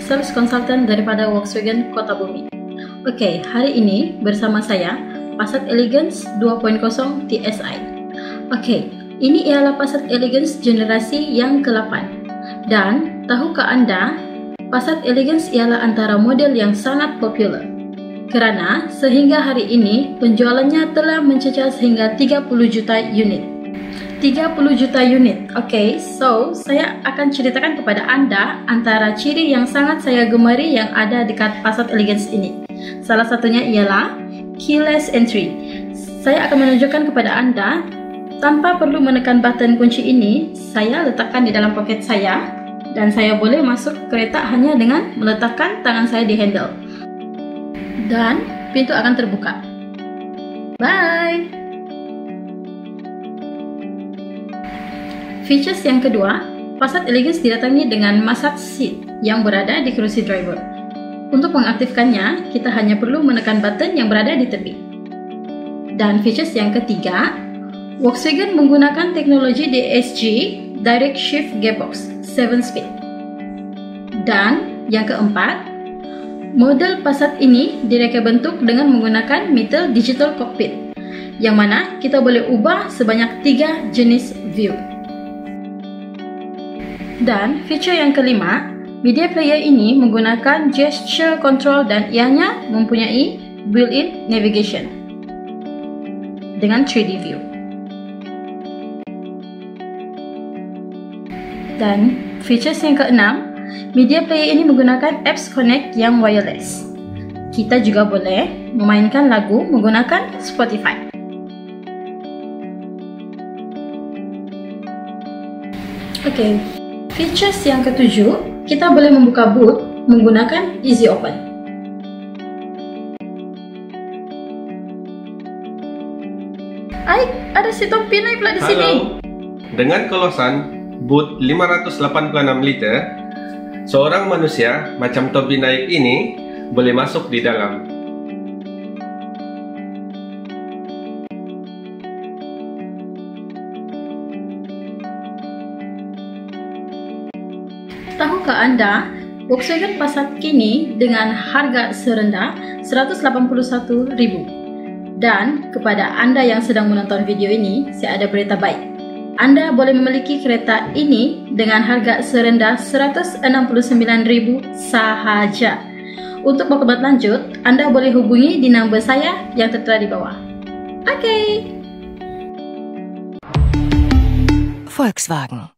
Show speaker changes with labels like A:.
A: Sales Consultant daripada Volkswagen Kota Bumi. Oke, hari ini bersama saya Passat Elegance 2.0 TSI. Oke, ini ialah Passat Elegance generasi yang ke-8. Dan tahukah Anda, Passat Elegance ialah antara model yang sangat popular. Kerana sehingga hari ini penjualannya telah mencecah sehingga 30 juta unit. 30 juta unit. Oke, so saya akan ceritakan kepada Anda antara ciri yang sangat saya gemari yang ada dekat Passat Elegance ini. Salah satunya ialah keyless entry. Saya akan menunjukkan kepada Anda tanpa perlu menekan button kunci ini. Saya letakkan di dalam poket saya dan saya boleh masuk kereta hanya dengan meletakkan tangan saya di handle. Dan pintu akan terbuka. Bye! Features yang kedua, Passat Elegance didatangi dengan massage seat yang berada di kerusi driver. Untuk mengaktifkannya, kita hanya perlu menekan button yang berada di tepi. Dan features yang ketiga, Volkswagen menggunakan teknologi DSG Direct Shift Gearbox 7 speed. Dan yang keempat, model Passat ini direka bentuk dengan menggunakan metal digital cockpit, yang mana kita boleh ubah sebanyak 3 jenis view. Dan feature yang kelima, media player ini menggunakan gesture control dan ianya mempunyai built-in navigation dengan 3D view. Dan features yang keenam, media player ini menggunakan apps connect yang wireless. Kita juga boleh memainkan lagu menggunakan Spotify. Oke. Features yang ketujuh, kita boleh membuka boot menggunakan easy open. Ada si Tompi naik pula di sini.
B: Halo. Dengan kolosan boot 586 liter, seorang manusia macam Tompi naik ini boleh masuk di dalam.
A: Tahukah Anda, Volkswagen Passat kini dengan harga serendah 181.000. Dan kepada Anda yang sedang menonton video ini, saya ada berita baik. Anda boleh memiliki kereta ini dengan harga serendah 169.000 sahaja. Untuk maklumat lanjut, Anda boleh hubungi di nombor saya yang tertera di bawah. Oke.
C: Volkswagen.